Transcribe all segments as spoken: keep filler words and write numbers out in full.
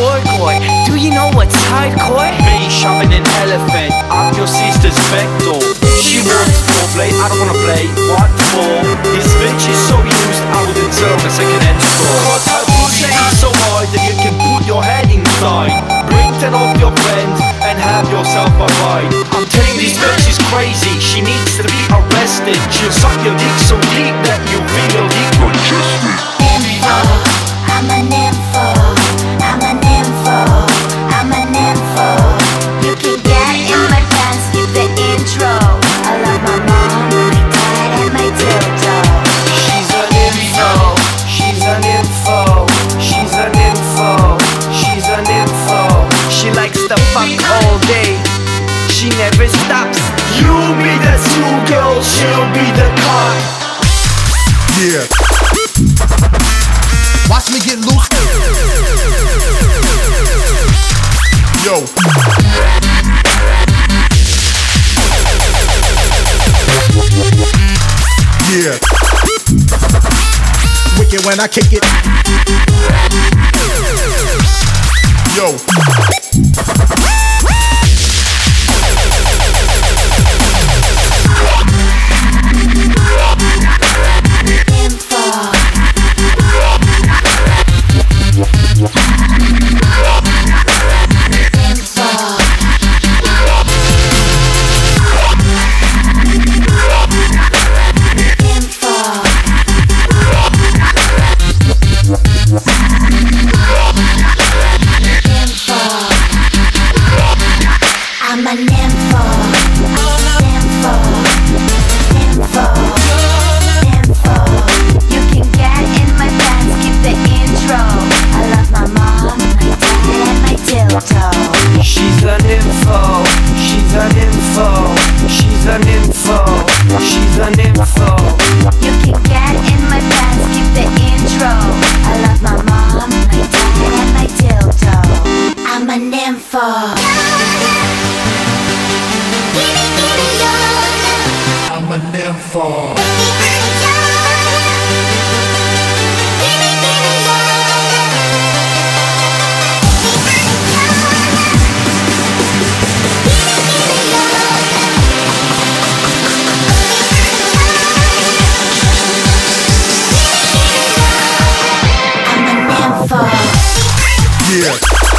boy boy. Do you know what's hardcore? Me shoving an elephant up your sister's vector. She wants foreplay, I don't wanna play. What for? This bitch is so used, I would deserve a second hand score. Cause her pussy is so hard that you can put your head inside. Bring ten of your friends and have yourself a ride. I'm telling this bitch is crazy, she needs to be arrested. She'll suck your dick so deep that you feel decongested. Info, I'm an info, I'm an info, I'm an info. You can get in my pants, skip the intro. I love my mom, my dad, and my dildo. She's an info, she's an info, she's an info, she's an info. She likes to fuck all day, she never stops. You be the two girl, she'll be the cock. Yeah. Watch me get loose. Yo. Yeah. Wicked when I kick it. Yo. I'm an info, info, info, info. You can get in my pants, skip the intro. I love my mom, my dad, and my dildo. She's an info, she's an info, she's an info, she's an info. You can get in my pants, skip the intro. I love my mom, my dad, and my dildo. I'm an info. I'm an info. Yeah.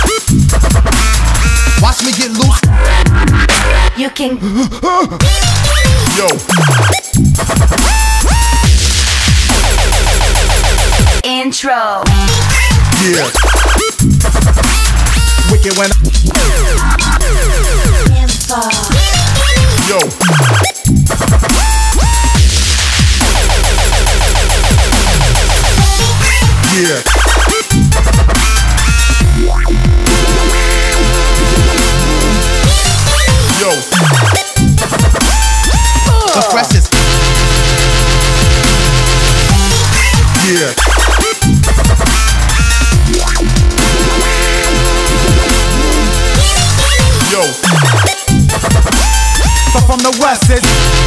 Watch me get loose. You can. Yo. Intro. Yeah. Wicked when. Info. Yo. Yeah. Yo. The freshest. Yeah. Yo. So from the west it's